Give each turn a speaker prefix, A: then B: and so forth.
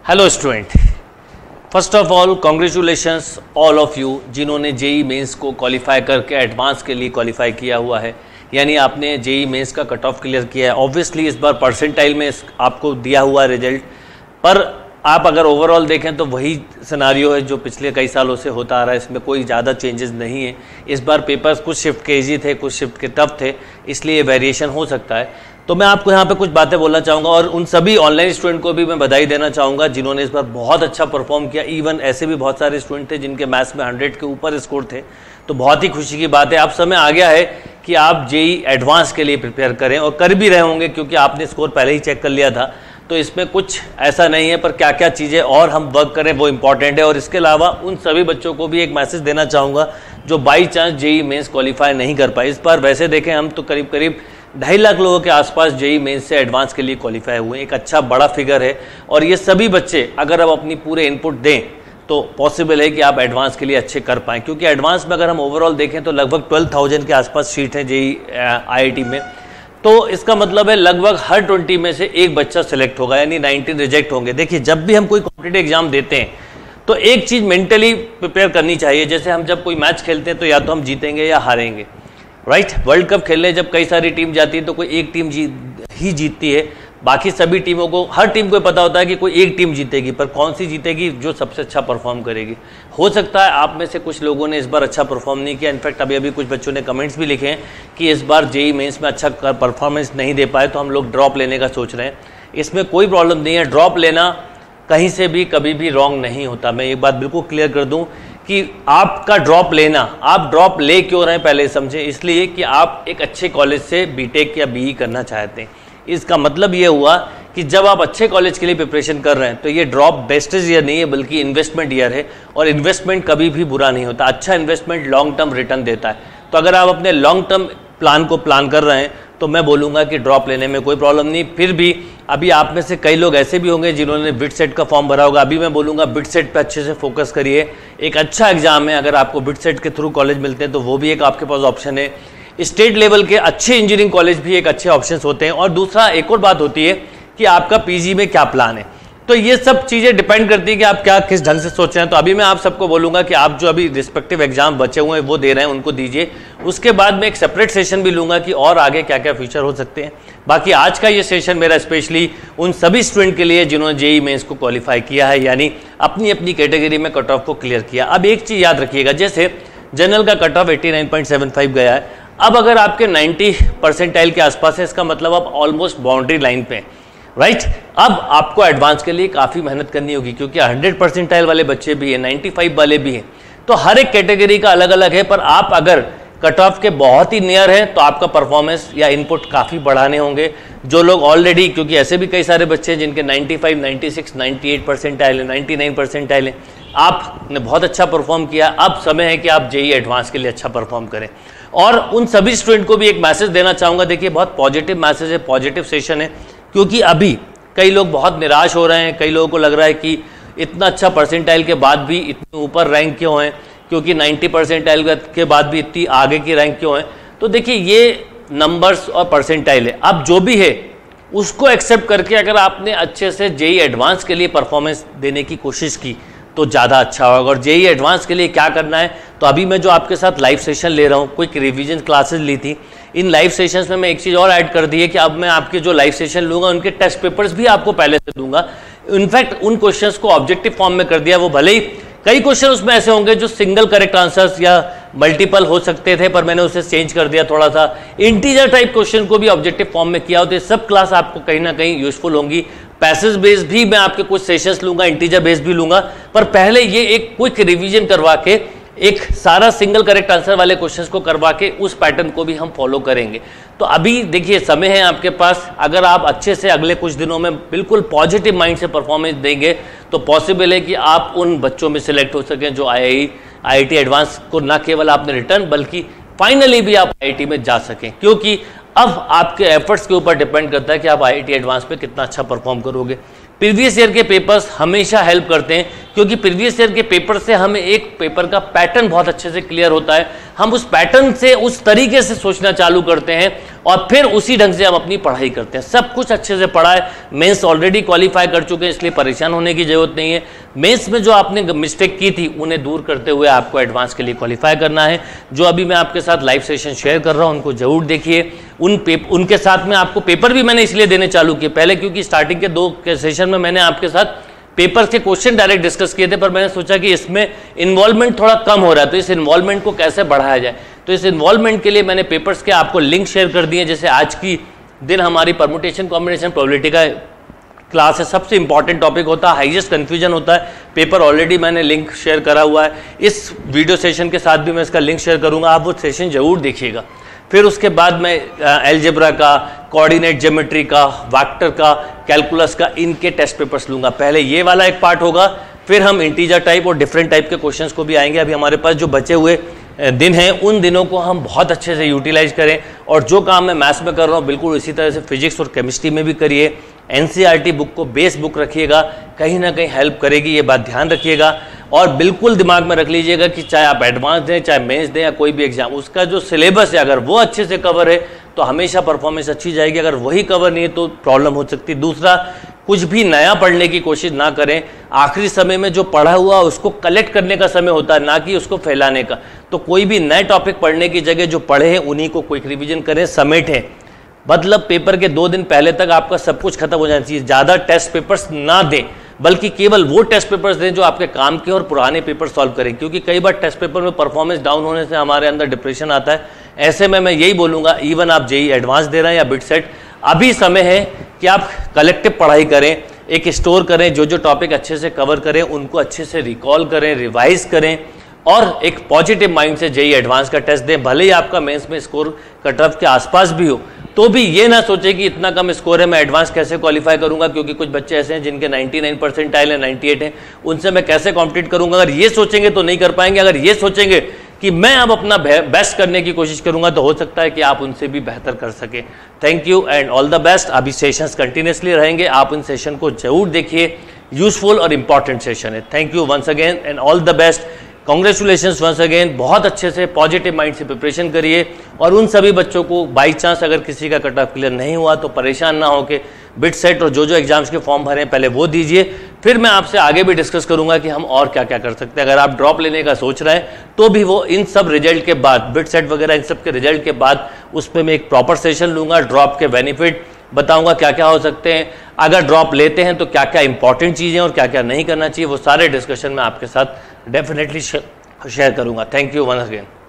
A: Hello student, first of all congratulations all of you जिन्होंने JEE mains को qualify करके advance के लिए क्वालिफाई किया हुआ है, यानी आपने जेई मेंस का कट ऑफ क्लियर किया है। ऑब्वियसली इस बार परसेंटाइल में आपको दिया हुआ रिजल्ट, पर आप अगर ओवरऑल देखें तो वही सिनारियो है जो पिछले कई सालों से होता आ रहा है, इसमें कोई ज़्यादा चेंजेस नहीं है। इस बार पेपर्स कुछ शिफ्ट के ईजी थे, कुछ शिफ्ट के टफ थे, इसलिए वेरिएशन हो सकता है। तो मैं आपको यहाँ पे कुछ बातें बोलना चाहूँगा और उन सभी ऑनलाइन स्टूडेंट को भी मैं बधाई देना चाहूँगा जिन्होंने इस बार बहुत अच्छा परफॉर्म किया। इवन ऐसे भी बहुत सारे स्टूडेंट थे जिनके मैथ्स में 100 के ऊपर स्कोर थे, तो बहुत ही खुशी की बात है। अब समय आ गया है कि आप जेई एडवांस के लिए प्रिपेयर करें, और कर भी रहे होंगे क्योंकि आपने स्कोर पहले ही चेक कर लिया था, तो इसमें कुछ ऐसा नहीं है। पर क्या क्या चीज़ें और हम वर्क करें वो इम्पॉर्टेंट है। और इसके अलावा उन सभी बच्चों को भी एक मैसेज देना चाहूँगा जो by chance JEE mains qualify नहीं कर पाए। इस बार वैसे देखें हम तो करीब 2.5 लाख लोगों के आसपास जेई मेंस से एडवांस के लिए क्वालिफाई हुए, एक अच्छा बड़ा फिगर है। और ये सभी बच्चे अगर अब अपनी पूरे इनपुट दें तो पॉसिबल है कि आप एडवांस के लिए अच्छे कर पाएँ, क्योंकि एडवांस में अगर हम ओवरऑल देखें तो लगभग 12,000 के आसपास सीट हैं जेई IIT में। तो इसका मतलब है लगभग हर 20 में से एक बच्चा सिलेक्ट होगा, यानी 19 रिजेक्ट होंगे। देखिए, जब भी हम कोई कॉम्पिटिटिव एग्जाम देते हैं तो एक चीज़ मेंटली प्रिपेयर करनी चाहिए। जैसे हम जब कोई मैच खेलते हैं तो या तो हम जीतेंगे या हारेंगे, राइट। वर्ल्ड कप खेलने जब कई सारी टीम जाती है तो कोई एक टीम ही जीतती है, बाकी सभी टीमों को, हर टीम को पता होता है कि कोई एक टीम जीतेगी, पर कौन सी जीतेगी? जो सबसे अच्छा परफॉर्म करेगी। हो सकता है आप में से कुछ लोगों ने इस बार अच्छा परफॉर्म नहीं किया। इनफैक्ट अभी कुछ बच्चों ने कमेंट्स भी लिखे हैं कि इस बार जेई मेंस में अच्छा परफॉर्मेंस नहीं दे पाए, तो हम लोग ड्रॉप लेने का सोच रहे हैं। इसमें कोई प्रॉब्लम नहीं है, ड्रॉप लेना कहीं से भी कभी भी रॉन्ग नहीं होता। मैं एक बात बिल्कुल क्लियर कर दूं कि आपका ड्रॉप लेना, आप ड्रॉप ले क्यों रहे हैं पहले समझें। इसलिए कि आप एक अच्छे कॉलेज से बीटेक या बीई करना चाहते हैं। इसका मतलब ये हुआ कि जब आप अच्छे कॉलेज के लिए प्रिपरेशन कर रहे हैं तो ये ड्रॉप बेस्टेज ईयर नहीं है, बल्कि इन्वेस्टमेंट ईयर है। और इन्वेस्टमेंट कभी भी बुरा नहीं होता, अच्छा इन्वेस्टमेंट लॉन्ग टर्म रिटर्न देता है। तो अगर आप अपने लॉन्ग टर्म प्लान को प्लान कर रहे हैं तो मैं बोलूँगा कि ड्रॉप लेने में कोई प्रॉब्लम नहीं। फिर भी अभी आप में से कई लोग ऐसे भी होंगे जिन्होंने बिट सेट का फॉर्म भरा होगा। अभी मैं बोलूँगा बिट सेट पे अच्छे से फोकस करिए। एक अच्छा एग्जाम है, अगर आपको बिट सेट के थ्रू कॉलेज मिलते हैं तो वो भी एक आपके पास ऑप्शन है। स्टेट लेवल के अच्छे इंजीनियरिंग कॉलेज भी एक अच्छे ऑप्शन होते हैं। और दूसरा एक और बात होती है कि आपका पीजी में क्या प्लान है। तो ये सब चीज़ें डिपेंड करती है कि आप क्या किस ढंग से सोच रहे हैं। तो अभी मैं आप सबको बोलूँगा कि आप जो अभी रिस्पेक्टिव एग्जाम बचे हुए हैं वो दे रहे हैं, उनको दीजिए। उसके बाद मैं एक सेपरेट सेशन भी लूँगा कि और आगे क्या क्या फ्यूचर हो सकते हैं। बाकी आज का ये सेशन मेरा स्पेशली उन सभी स्टूडेंट के लिए जिन्होंने जेई मेंस को क्वालिफाई किया है, यानी अपनी अपनी कैटेगरी में कट ऑफ को क्लियर किया। अब एक चीज़ याद रखिएगा, जैसे जनरल का कट ऑफ 89.75 गया है। अब अगर आपके 90 परसेंटाइल के आसपास है, इसका मतलब आप ऑलमोस्ट बाउंड्री लाइन पे हैं, राइट। अब आपको एडवांस के लिए काफ़ी मेहनत करनी होगी, क्योंकि 100 परसेंटाइल वाले बच्चे भी हैं, 95 वाले भी हैं। तो हर एक कैटेगरी का अलग अलग है। पर आप अगर कट ऑफ के बहुत ही नियर हैं तो आपका परफॉर्मेंस या इनपुट काफ़ी बढ़ाने होंगे। जो लोग ऑलरेडी, क्योंकि ऐसे भी कई सारे बच्चे हैं जिनके 95, 96, 98 परसेंटाइल है, 99 परसेंटाइल है। आपने बहुत अच्छा परफॉर्म किया, अब समय है कि आप जेई एडवांस के लिए अच्छा परफॉर्म करें। और उन सभी स्टूडेंट को भी एक मैसेज देना चाहूँगा। देखिए, बहुत पॉजिटिव मैसेज है, पॉजिटिव सेशन है, क्योंकि अभी कई लोग बहुत निराश हो रहे हैं। कई लोगों को लग रहा है कि इतना अच्छा परसेंटाइल के बाद भी इतने ऊपर रैंक क्यों हैं, क्योंकि 90 परसेंटाइल के बाद भी इतनी आगे की रैंक क्यों है। तो देखिए, ये नंबर्स और परसेंटाइल है। अब जो भी है उसको एक्सेप्ट करके अगर आपने अच्छे से जेई एडवांस के लिए परफॉर्मेंस देने की कोशिश की तो ज़्यादा अच्छा होगा। और जेई एडवांस के लिए क्या करना है, तो अभी मैं जो आपके साथ लाइव सेशन ले रहा हूँ, क्विक रिवीजन क्लासेस ली थी, इन लाइव सेशंस में मैं एक चीज़ और ऐड कर दी है कि अब मैं आपके जो लाइव सेशन लूँगा उनके टेस्ट पेपर्स भी आपको पहले से दूंगा। इनफैक्ट उन क्वेश्चंस को ऑब्जेक्टिव फॉर्म में कर दिया। वो भले ही कई क्वेश्चन उसमें ऐसे होंगे जो सिंगल करेक्ट आंसर्स या मल्टीपल हो सकते थे, पर मैंने उसे चेंज कर दिया थोड़ा सा। इंटीजर टाइप क्वेश्चन को भी ऑब्जेक्टिव फॉर्म में किया हो। तो ये सब क्लास आपको कहीं ना कहीं यूजफुल होंगी। पैसेज बेस भी मैं आपके कुछ सेशंस लूँगा, इंटीजर बेस भी लूँगा, पर पहले ये एक क्विक रिवीजन करवा के एक सारा सिंगल करेक्ट आंसर वाले क्वेश्चंस को करवा के उस पैटर्न को भी हम फॉलो करेंगे। तो अभी देखिए, समय है आपके पास। अगर आप अच्छे से अगले कुछ दिनों में बिल्कुल पॉजिटिव माइंड से परफॉर्मेंस देंगे तो पॉसिबल है कि आप उन बच्चों में सिलेक्ट हो सकें जो IIT एडवांस को न केवल आपने रिटर्न बल्कि फाइनली भी आप IIT में जा सकें। क्योंकि अब आपके एफर्ट्स के ऊपर डिपेंड करता है कि आप IIT एडवांस पे कितना अच्छा परफॉर्म करोगे। प्रीवियस ईयर के पेपर्स हमेशा हेल्प करते हैं क्योंकि प्रीवियस ईयर के पेपर से हमें एक पेपर का पैटर्न बहुत अच्छे से क्लियर होता है, हम उस पैटर्न से उस तरीके से सोचना चालू करते हैं और फिर उसी ढंग से हम अपनी पढ़ाई करते हैं। सब कुछ अच्छे से पढ़ा है, मेंस ऑलरेडी क्वालिफाई कर चुके हैं, इसलिए परेशान होने की जरूरत नहीं है। मेंस में जो आपने मिस्टेक की थी उन्हें दूर करते हुए आपको एडवांस के लिए क्वालिफाई करना है। जो अभी मैं आपके साथ लाइव सेशन शेयर कर रहा हूं उनको जरूर देखिए। उनके साथ में आपको पेपर भी मैंने इसलिए देने चालू किए, पहले क्योंकि स्टार्टिंग के 2 सेशन में मैंने आपके साथ पेपर के क्वेश्चन डायरेक्ट डिस्कस किए थे, पर मैंने सोचा कि इसमें इन्वॉल्वमेंट थोड़ा कम हो रहा है, तो इस इन्वॉल्वमेंट को कैसे बढ़ाया जाए। तो इस इन्वॉल्वमेंट के लिए मैंने पेपर्स के आपको लिंक शेयर कर दिए। जैसे आज की दिन हमारी परमुटेशन कॉम्बिनेशन प्रोबेबिलिटी का क्लास है, सबसे इंपॉर्टेंट टॉपिक होता है, हाईएस्ट कंफ्यूजन होता है। पेपर ऑलरेडी मैंने लिंक शेयर करा हुआ है, इस वीडियो सेशन के साथ भी मैं इसका लिंक शेयर करूंगा, आप वो सेशन जरूर देखिएगा। फिर उसके बाद मैं एलजेब्रा का, कोऑर्डिनेट ज्योमेट्री का, वेक्टर का, कैलकुलस का, इनके टेस्ट पेपर्स लूंगा। पहले ये वाला एक पार्ट होगा, फिर हम इंटीजर टाइप और डिफरेंट टाइप के क्वेश्चंस को भी आएंगे। अभी हमारे पास जो बचे हुए दिन हैं उन दिनों को हम बहुत अच्छे से यूटिलाइज करें, और जो काम मैं मैथ्स में कर रहा हूँ बिल्कुल इसी तरह से फिजिक्स और केमिस्ट्री में भी करिए। एनसीईआरटी बुक को बेस बुक रखिएगा, कहीं ना कहीं हेल्प करेगी, ये बात ध्यान रखिएगा। और बिल्कुल दिमाग में रख लीजिएगा कि चाहे आप एडवांस दें, चाहे मेंस दें या कोई भी एग्जाम, उसका जो सिलेबस है अगर वो अच्छे से कवर है तो हमेशा परफॉर्मेंस अच्छी जाएगी, अगर वही कवर नहीं है तो प्रॉब्लम हो सकती है। दूसरा, कुछ भी नया पढ़ने की कोशिश ना करें, आखिरी समय में जो पढ़ा हुआ उसको कलेक्ट करने का समय होता है, ना कि उसको फैलाने का। तो कोई भी नए टॉपिक पढ़ने की जगह जो पढ़े हैं उन्हीं को क्विक रिवीजन करें, समेटें। मतलब पेपर के 2 दिन पहले तक आपका सब कुछ खत्म हो जाना चाहिए। ज़्यादा टेस्ट पेपर्स ना दें, बल्कि केवल वो टेस्ट पेपर्स दें जो आपके काम के और पुराने पेपर सॉल्व करें, क्योंकि कई बार टेस्ट पेपर में परफॉर्मेंस डाउन होने से हमारे अंदर डिप्रेशन आता है। ऐसे में मैं यही बोलूँगा, इवन आप जेईई एडवांस दे रहे हैं या बिट सेट, अभी समय है कि आप कलेक्टिव पढ़ाई करें, एक स्टोर करें, जो जो टॉपिक अच्छे से कवर करें उनको अच्छे से रिकॉल करें, रिवाइज करें, और एक पॉजिटिव माइंड से जेईई एडवांस का टेस्ट दें। भले ही आपका मेंस में स्कोर कट ऑफ के आसपास भी हो, तो भी ये ना सोचें कि इतना कम स्कोर है मैं एडवांस कैसे क्वालिफाई करूंगा, क्योंकि कुछ बच्चे ऐसे हैं जिनके 99 परसेंटाइल है, 98 है, उनसे मैं कैसे कॉम्पिटिट करूंगा। अगर ये सोचेंगे तो नहीं कर पाएंगे। अगर ये सोचेंगे कि मैं अब अपना बेस्ट करने की कोशिश करूंगा तो हो सकता है कि आप उनसे भी बेहतर कर सके। Thank you and all the best. अभी सेशंस कंटिन्यूसली रहेंगे, आप इन सेशन को जरूर देखिए, यूजफुल और इंपॉर्टेंट सेशन है। Thank you once again and all the best. Congratulations once again. बहुत अच्छे से पॉजिटिव माइंड से प्रिपरेशन करिए, और उन सभी बच्चों को बाई चांस अगर किसी का कट ऑफ क्लियर नहीं हुआ तो परेशान ना होकर बिट सेट और जो जो एग्जाम्स के फॉर्म भरें पहले वो दीजिए, फिर मैं आपसे आगे भी डिस्कस करूंगा कि हम और क्या क्या कर सकते हैं। अगर आप ड्रॉप लेने का सोच रहे हैं तो भी वो इन सब रिजल्ट के बाद, बिट सेट वगैरह इन सब के रिजल्ट के बाद, उस पर मैं एक प्रॉपर सेशन लूंगा, ड्रॉप के बेनिफिट बताऊंगा क्या क्या हो सकते हैं, अगर ड्रॉप लेते हैं तो क्या क्या इंपॉर्टेंट चीज़ें और क्या क्या नहीं करना चाहिए, वो सारे डिस्कशन में आपके साथ डेफिनेटली शेयर करूंगा। Thank you once again.